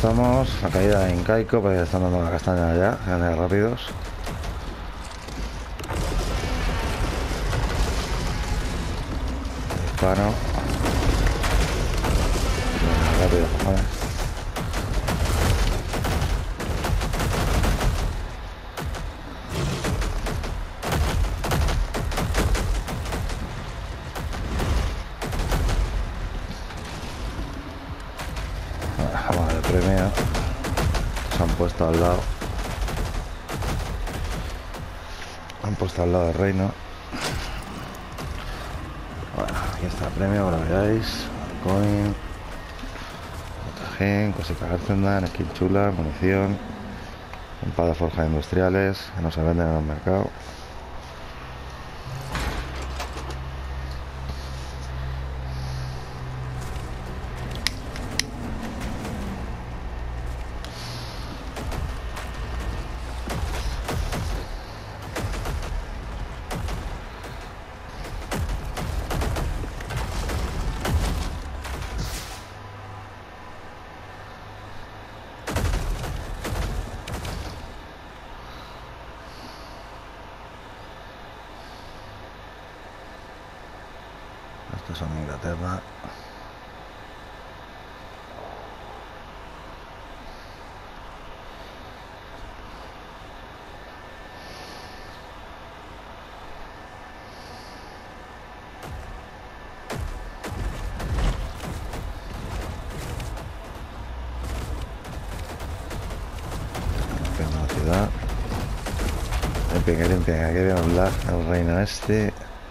estamos. La caída incaico, porque ya están dando la castaña ya. Grandes rápidos. Disparo. Rápido, vale. Vamos al premio. Se han puesto al lado. Han puesto al lado del reino. Bueno, aquí está el premio, para que lo veáis. Coin. Gen, cositas Arzendan, skin chula, munición. Un par de forjas industriales que no se venden en el mercado. Estos son Inglaterra. La ciudad. Limpia, que voy a hablar al reino este.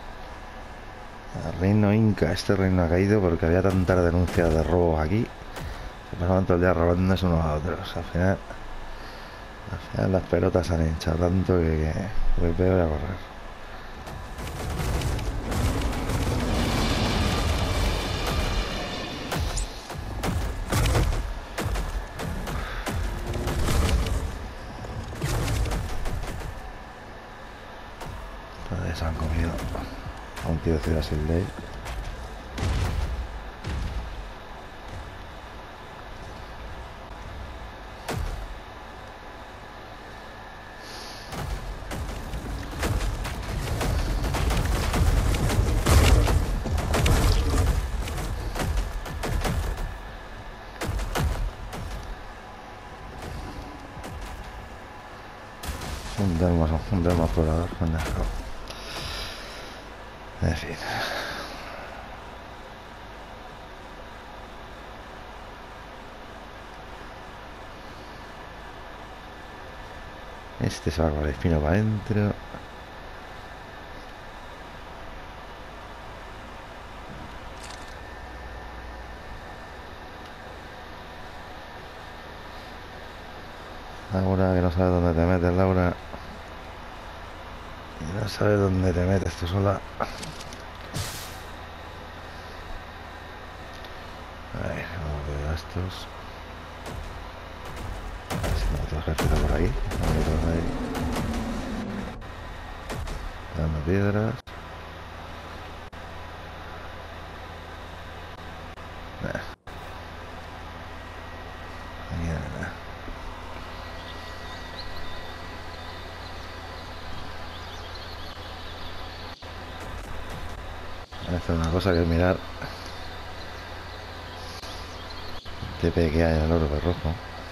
El reino Inca, este reino ha caído porque había tantas denuncias de robos aquí. Se pasaban todo el día robándose unos a otros. Al final las pelotas se han hinchado tanto que voy peor a correr. Entonces se han comido a un tío de Ciudad sin ley. Un dermo explorador con dejado. En fin. Este se va con el espino para adentro. Laura, que no sabes dónde te metes, Laura. Y no sabes dónde te metes tú sola. A ver, vamos a ver a estos. A ver si no otro ejército por aquí. Dando piedras. Aquí nada. Esta es una cosa que es mirar el TP que hay en el oro de rojo.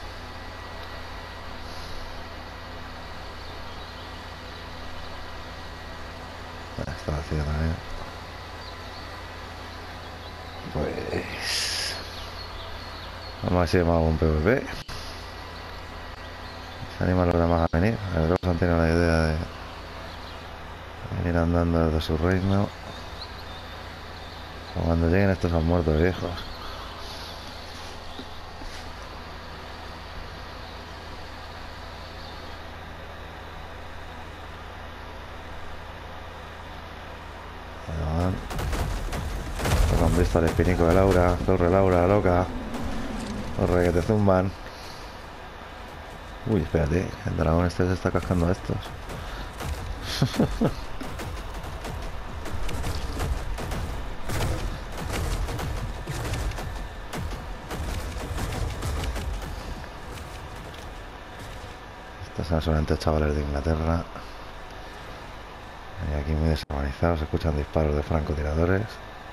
Está vacío también. Pues vamos a ver si hemos algún PvP. Se anima los demás a venir. A ver, los han tenido la idea de venir andando desde su reino. Cuando lleguen estos han muerto viejos. Con visto al espinico de Laura. Corre Laura, loca. Corre que te zumban. Uy, espérate. El dragón este se está cascando a estos. Estos son solamente chavales de Inglaterra. Y aquí muy desorganizados, se escuchan disparos de francotiradores.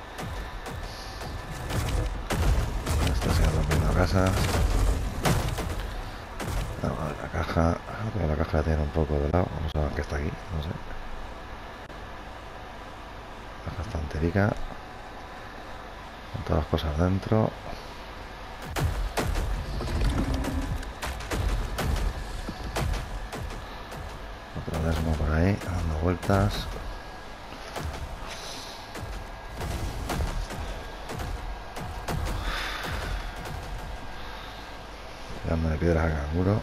Esto sigue rompiendo casas. Vamos a ver la caja. Creo que la caja la tiene un poco de lado. Vamos a ver qué está aquí, no sé. Caja estanterica. Con todas las cosas dentro. Otro desmo por ahí, dando vueltas. Dándole piedras al canguro.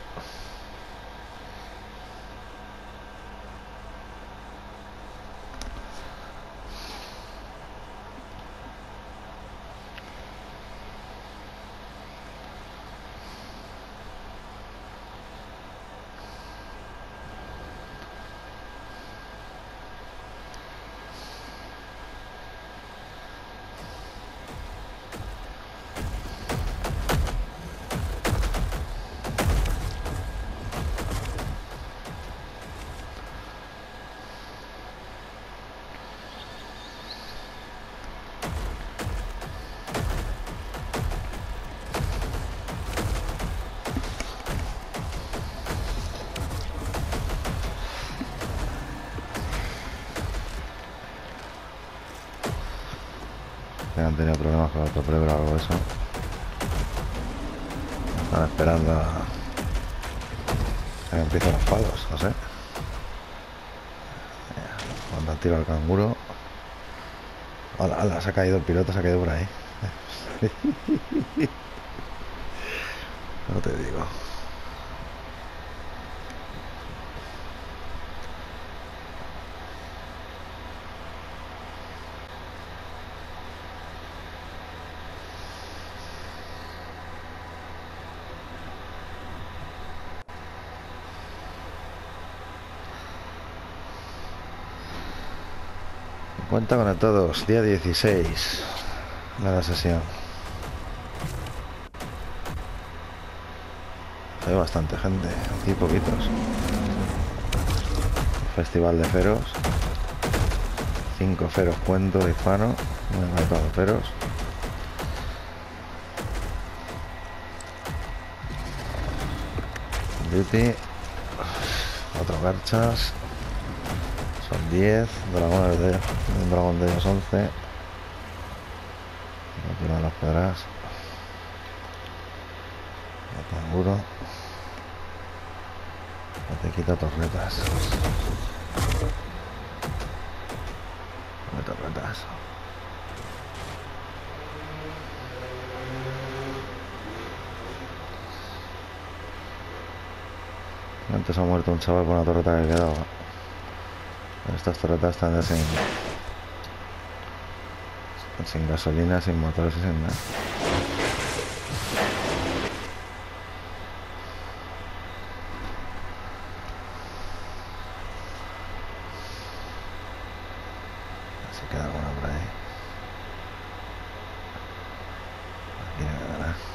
Que han tenido problemas con el autoprueba o algo de eso. Están esperando a que empiecen los palos, no sé. Cuando han tirado al canguro. Hola, hola, se ha caído el piloto, se ha caído por ahí. No te digo. Cuenta con todos, día 16 de la sesión. Hay bastante gente, aquí poquitos. Festival de feros. 5 feros cuento de hispano. No hay todos feros. Duty. 4 garchas. Son 10. Dragones de un dragón de ellos 11. No tiran las pedras. El canguro. No te quita torretas. No torretas. Antes ha muerto un chaval por una torreta que quedaba. Estas torretas están sin gasolina, sin motores y sin nada. Se queda alguna por ahí. Aquí no queda nada.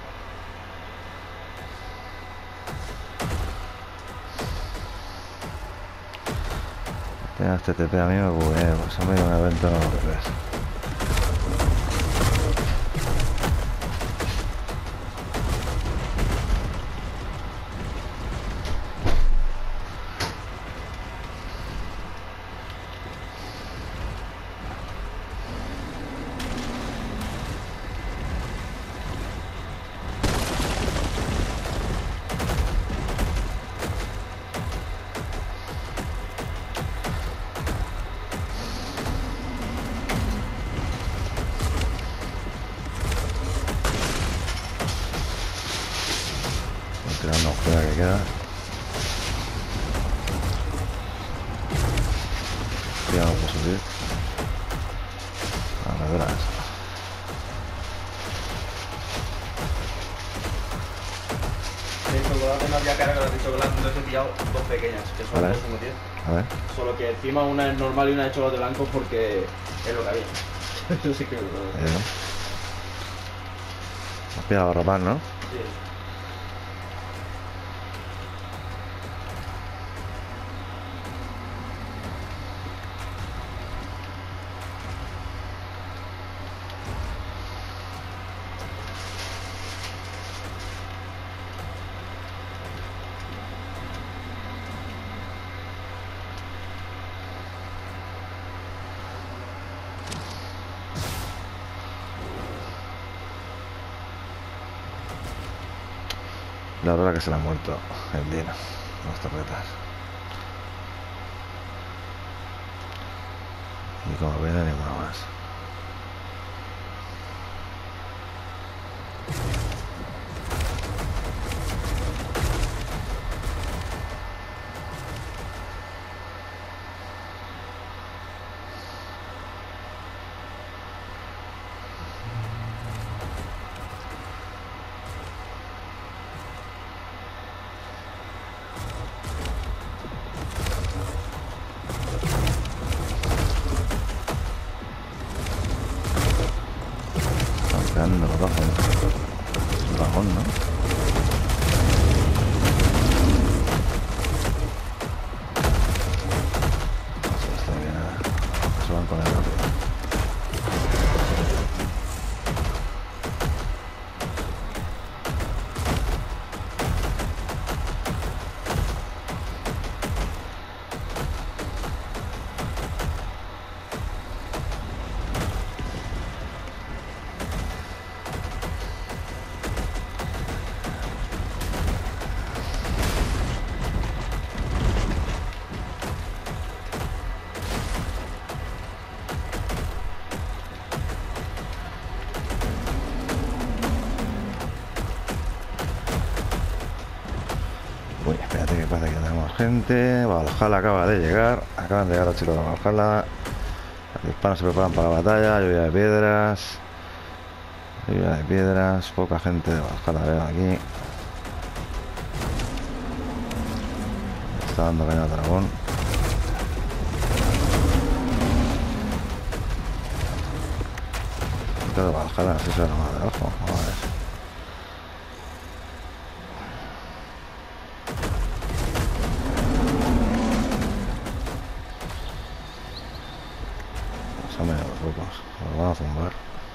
Este TP a mí me buguea, pues a mí un evento no lo ves. Tirar una oscura que queda. Ya no puedo subir. Ahora verás. De chocolate no había carga de chocolate, entonces he pillado dos pequeñas, que son Vale. dos como 10. A ver. Solo que encima una es normal y una de chocolate blanco porque es lo que había. Eso sí que lo Has pillado rapaz, ¿no? sí. La aurora que se le ha muerto el dino, las torretas. Y como viene ni una más. Pegando los ojos. Es un dragón, ¿no? No sé, está bien, nada. Se van con el rápido. Uy, espérate que pasa que tenemos gente. Valhalla acaba de llegar. Acaban de llegar los chicos de Valhalla. Los hispanos se preparan para la batalla. Lluvia de piedras. Lluvia de piedras. Poca gente de Valhalla veo aquí. Está dando caña al dragón. De Valhalla, no sé si era más de abajo. Vamos a ver. Son medio locos, los van a zumbar.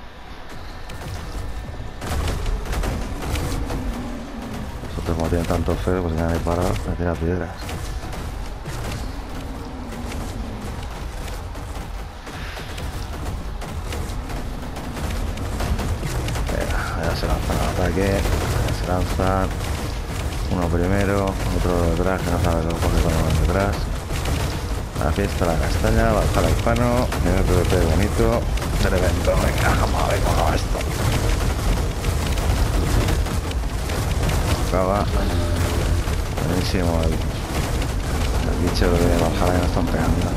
Nosotros como tienen tanto feo, pues ya me he parado, me tira piedras. Ya se lanzan al ataque, ya se lanzan. Uno primero, otro detrás, que no sabe lo que coge cuando van detrás. La fiesta, la castaña, Valhalla hispano, nivel PvP bonito, tremendo, venga, vamos a ver cómo va esto. Acaba, buenísimo el bicho de Valhalla que nos están pegando.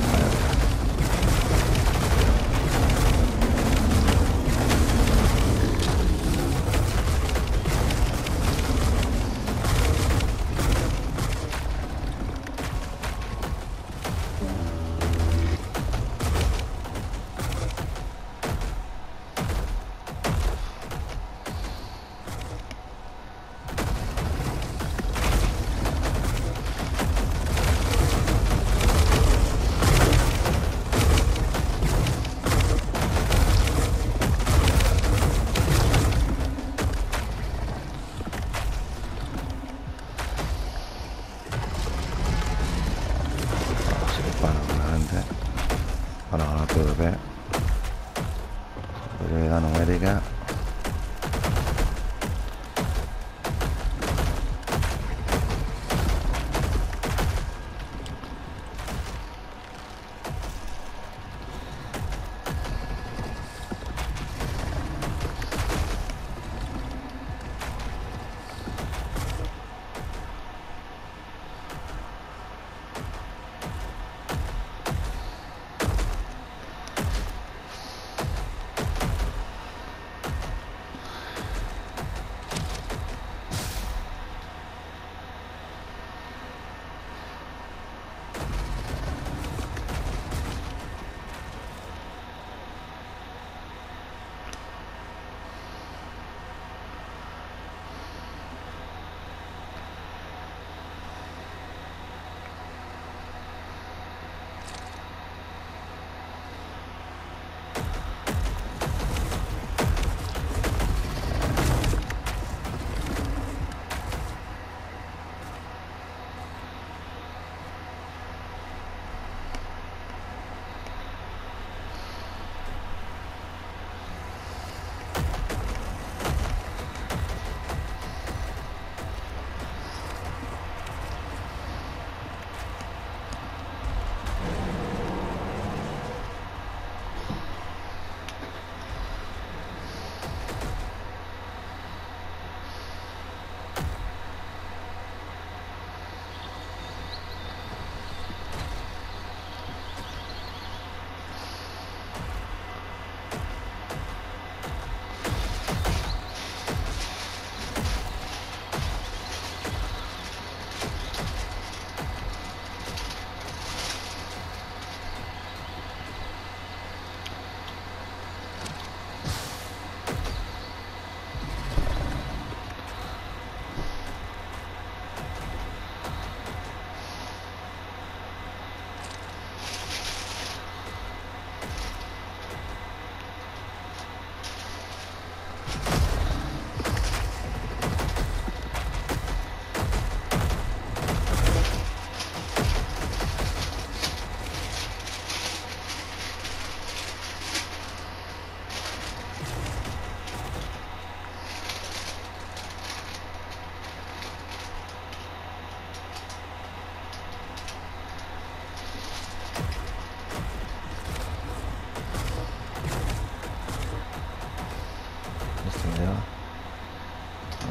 Bueno, ahora PvP. Superioridad numérica.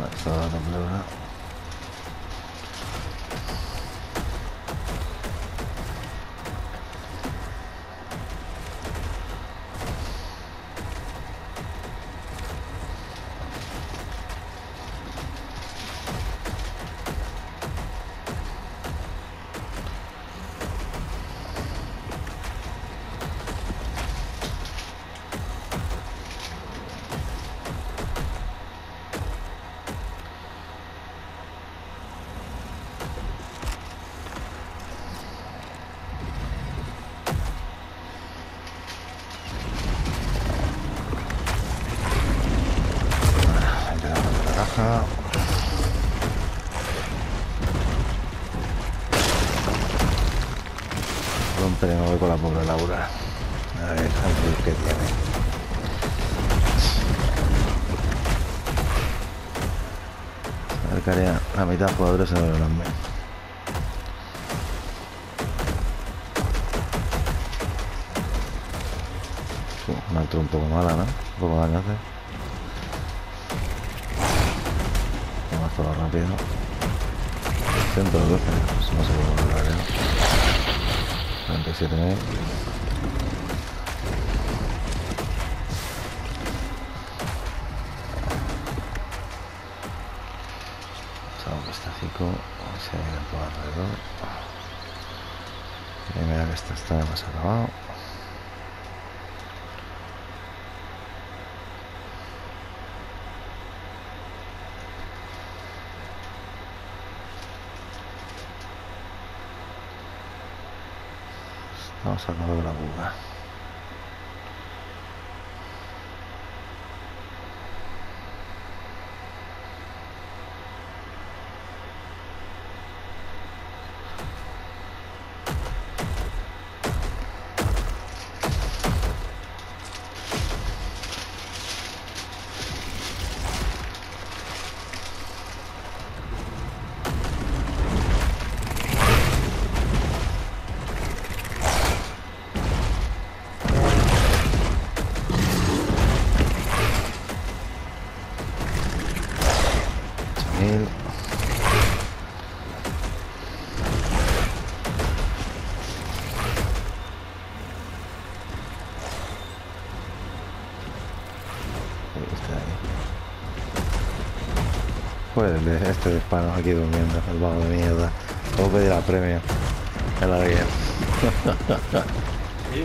Está dando pleura. Rompe, me voy con la pobre Laura. A ver, el que tiene. A ver, Carea, la mitad de jugadores se me lo ven. Una altura un poco mala, ¿no? Un poco daño hace. Vamos todo rápido. 112, pues no se puede volver, ¿eh? 47.000. Salvo que está chico, se viene todo alrededor. Y mira que está más acabado. Vamos a acabar de la buga. Pues este de hispano aquí durmiendo, el vago de mierda. Puedo pedir a premio. El alguien. ¿Sí?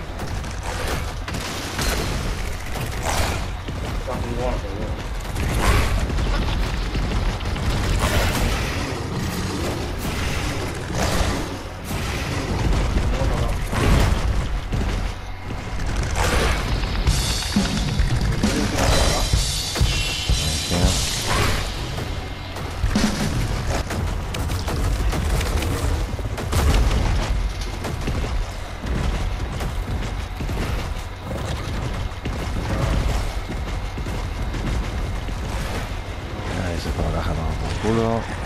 Está muy bueno, pero bueno. Ahí se pone la caja por culo.